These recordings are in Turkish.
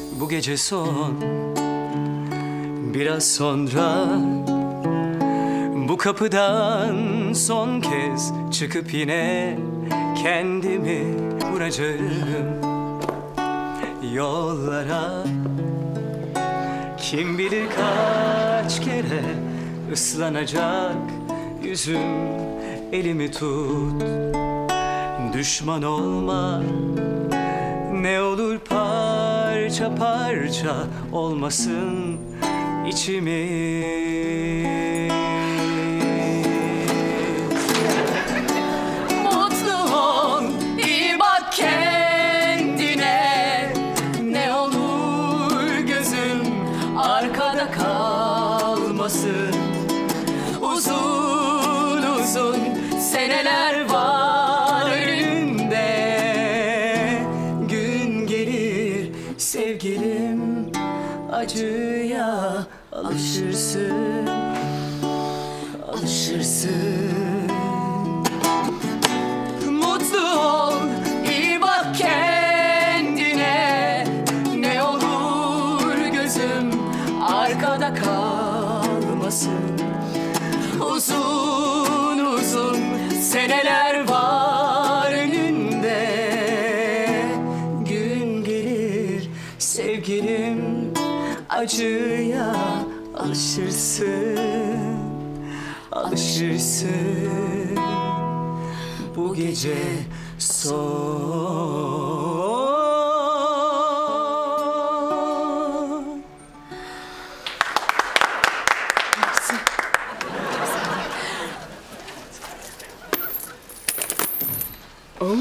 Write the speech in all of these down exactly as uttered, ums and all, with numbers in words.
bu gece son. Biraz sonra bu kapıdan son kez çıkıp yine kendimi vuracağım yollara. Kim bilir kaç kere ıslanacak yüzüm, elimi tut. Düşman olma, ne olur parça parça olmasın içimiz. Mutlu ol, iyi bak kendine. Ne olur gözün arkada kalmasın. Uzun uzun seneler var önünde. Gün gelir sevgilim, acıya alışırsın, alışırsın. Mutlu ol, iyi bak kendine. Ne olur gözüm arkada kalmasın. Uzun uzun seneler var önünde. Gün gelir sevgilim, acıya alışırsın, alışırsın. Bu gece son. Oh.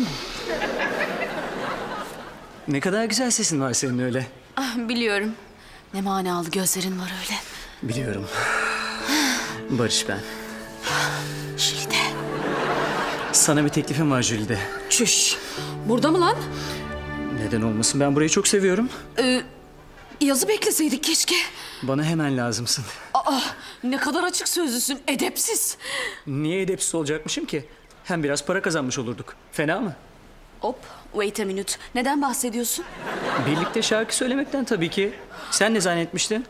Ne kadar güzel sesin var senin öyle. Ah, biliyorum. Ne manalı gözlerin var öyle. Biliyorum. Barış ben. Jülide. Sana bir teklifim var Jülide. Çüş. Burada mı lan? Neden olmasın? Ben burayı çok seviyorum. Ee, yazı bekleseydik keşke. Bana hemen lazımsın. Aa, ne kadar açık sözlüsün, edepsiz. Niye edepsiz olacakmışım ki? Hem biraz para kazanmış olurduk. Fena mı? Hop, wait a minute. Neden bahsediyorsun? Birlikte şarkı söylemekten tabii ki. Sen ne zannetmiştin?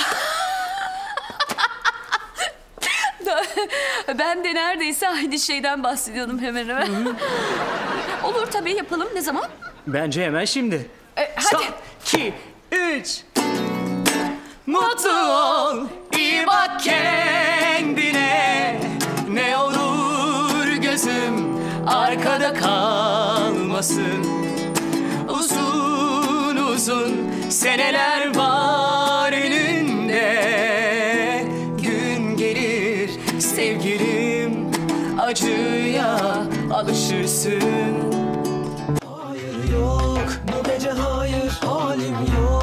Ben de neredeyse aynı şeyden bahsediyordum hemen hemen. Olur tabii, yapalım. Ne zaman? Bence hemen şimdi. E, hadi. iki, üç. Mutlu ol, iyi bak kendine. Ne olur gözüm arkada kalmasın. Uzun uzun seneler var önünde. Gün gelir sevgilim, acıya alışırsın. Hayır yok, bu gece hayır, halim yok.